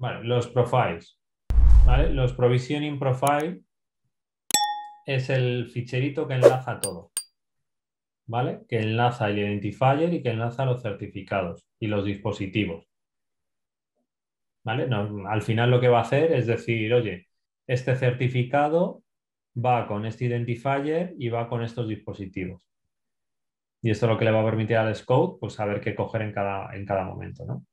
Vale, los profiles. ¿Vale? Los provisioning profile es el ficherito que enlaza todo. ¿Vale? Que enlaza el identifier y que enlaza los certificados y los dispositivos. ¿Vale? No, al final lo que va a hacer es decir, oye, este certificado va con este identifier y va con estos dispositivos. Y esto es lo que le va a permitir al Scout, pues saber qué coger en cada momento, ¿no?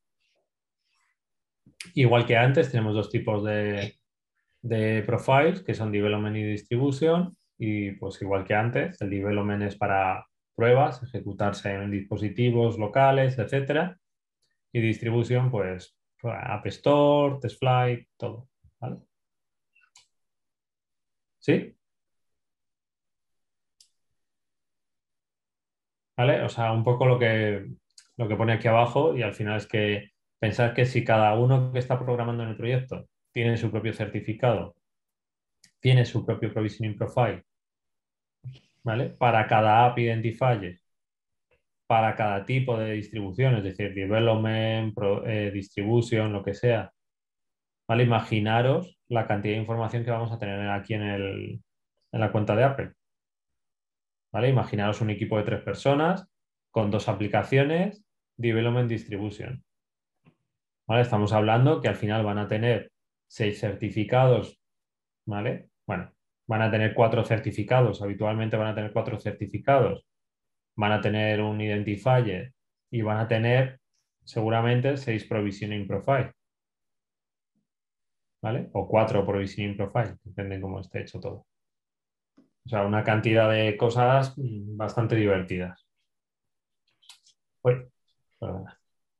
Igual que antes, tenemos dos tipos de profiles, que son development y distribution. Y pues igual que antes, el development es para pruebas, ejecutarse en dispositivos locales, etcétera. Y distribution, pues App Store, TestFlight, todo. ¿Vale? ¿Sí? ¿Vale? O sea, un poco lo que pone aquí abajo y al final es que pensar que si cada uno que está programando en el proyecto tiene su propio certificado, tiene su propio provisioning profile, ¿vale? Para cada app identifier, para cada tipo de distribución, es decir, development, distribution, lo que sea, ¿vale? Imaginaros la cantidad de información que vamos a tener aquí en la cuenta de Apple, ¿vale? Imaginaros un equipo de 3 personas con 2 aplicaciones, development, distribution. ¿Vale? Estamos hablando que al final van a tener 6 certificados, ¿vale? Bueno, van a tener 4 certificados, habitualmente van a tener 4 certificados, van a tener un identifier y van a tener seguramente 6 provisioning profile, ¿vale? O 4 provisioning profile, depende de cómo esté hecho todo. O sea, una cantidad de cosas bastante divertidas. Uy, perdona.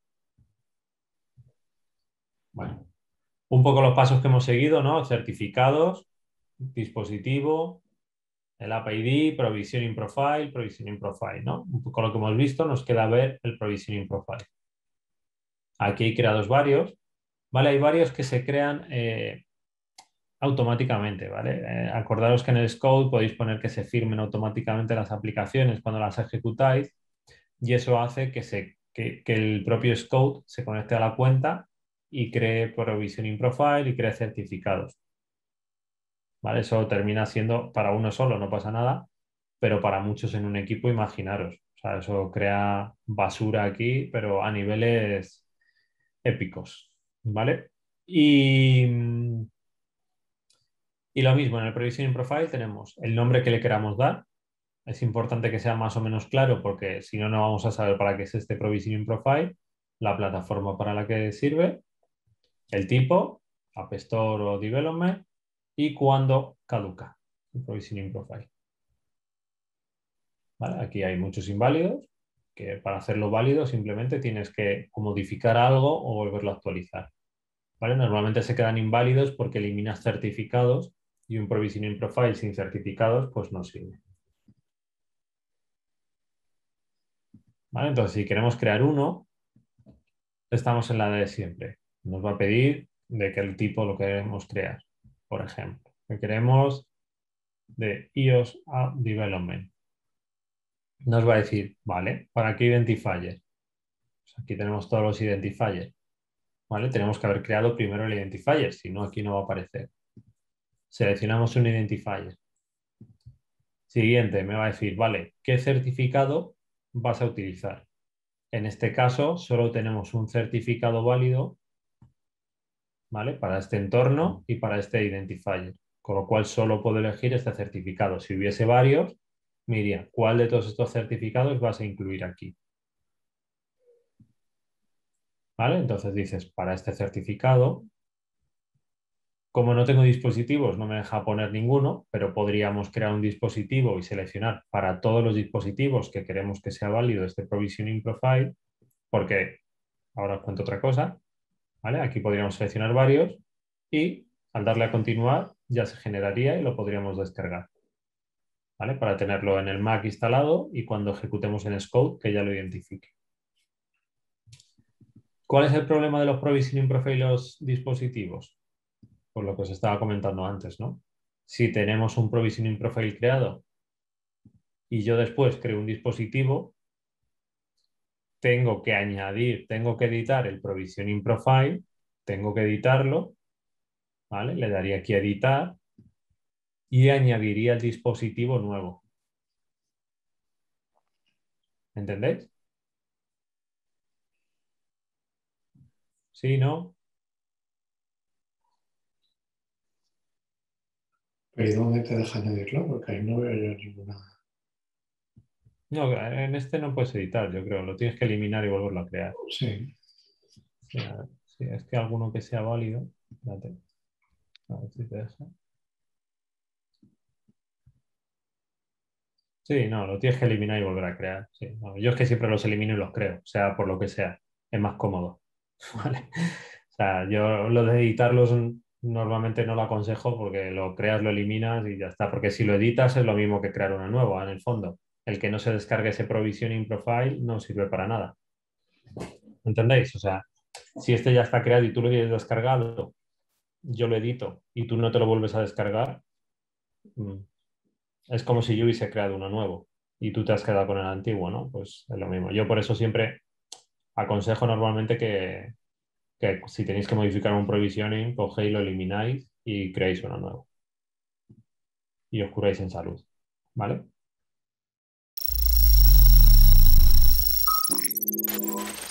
Bueno, un poco los pasos que hemos seguido, ¿no? Certificados, dispositivo, el App ID, Provisioning Profile, ¿no? Un poco lo que hemos visto, nos queda ver el Provisioning Profile. Aquí hay creados varios, ¿vale? Hay varios que se crean automáticamente, ¿vale? Acordaros que en el Scout podéis poner que se firmen automáticamente las aplicaciones cuando las ejecutáis y eso hace que el propio Scout se conecte a la cuenta y cree Provisioning Profile y cree certificados. ¿Vale? Eso termina siendo para uno solo, no pasa nada, pero para muchos en un equipo, imaginaros. O sea, eso crea basura aquí, pero a niveles épicos, ¿vale? Y lo mismo, en el Provisioning Profile tenemos el nombre que le queramos dar. Es importante que sea más o menos claro porque si no, no vamos a saber para qué es este Provisioning Profile, la plataforma para la que sirve, el tipo, App Store o Development, y cuándo caduca el Provisioning Profile. ¿Vale? Aquí hay muchos inválidos que para hacerlo válido simplemente tienes que o modificar algo o volverlo a actualizar. ¿Vale? Normalmente se quedan inválidos porque eliminas certificados y un provisioning profile sin certificados pues no sirve. ¿Vale? Entonces, si queremos crear uno, estamos en la de siempre. Nos va a pedir de qué tipo lo queremos crear. Por ejemplo, que queremos de iOS App Development. Nos va a decir, vale, ¿para qué identifier? Pues aquí tenemos todos los identifiers. ¿Vale? Tenemos que haber creado primero el identifier, si no, aquí no va a aparecer. Seleccionamos un identifier. Siguiente, me va a decir, vale, ¿qué certificado vas a utilizar? En este caso, solo tenemos un certificado válido, ¿vale? Para este entorno y para este identifier, con lo cual solo puedo elegir este certificado. Si hubiese varios, me diría, ¿cuál de todos estos certificados vas a incluir aquí? ¿Vale? Entonces dices, para este certificado, como no tengo dispositivos, no me deja poner ninguno, pero podríamos crear un dispositivo y seleccionar para todos los dispositivos que queremos que sea válido este provisioning profile, porque ahora os cuento otra cosa, ¿vale? Aquí podríamos seleccionar varios y al darle a continuar ya se generaría y lo podríamos descargar, ¿vale? Para tenerlo en el Mac instalado y cuando ejecutemos en Scout que ya lo identifique. ¿Cuál es el problema de los provisioning profile y los dispositivos? Por lo que os estaba comentando antes, ¿no? Si tenemos un provisioning profile creado y yo después creo un dispositivo, tengo que añadir, tengo que editar el provisioning profile tengo que editarlo, ¿vale? Le daría aquí a editar y añadiría el dispositivo nuevo. ¿Entendéis? ¿Sí, no? Pero ¿y dónde te deja añadirlo? Porque ahí no veo yo ninguna. No, en este no puedes editar, yo creo. Lo tienes que eliminar y volverlo a crear. Sí. Sí, a ver, sí, es que alguno que sea válido. Espérate, a ver si te deja. Sí, no, lo tienes que eliminar y volver a crear. Sí, no, yo es que siempre los elimino y los creo, sea por lo que sea. Es más cómodo. ¿Vale? O sea, yo lo de editarlos normalmente no lo aconsejo porque lo creas, lo eliminas y ya está. Porque si lo editas es lo mismo que crear uno nuevo, en el fondo. El que no se descargue ese provisioning profile no sirve para nada. ¿Entendéis? O sea, si este ya está creado y tú lo tienes descargado, yo lo edito y tú no te lo vuelves a descargar, mm, es como si yo hubiese creado uno nuevo y tú te has quedado con el antiguo, ¿no? Pues es lo mismo. Yo por eso siempre aconsejo normalmente que si tenéis que modificar un provisioning, cogéis, lo elimináis y creáis uno nuevo. Y os curáis en salud. ¿Vale?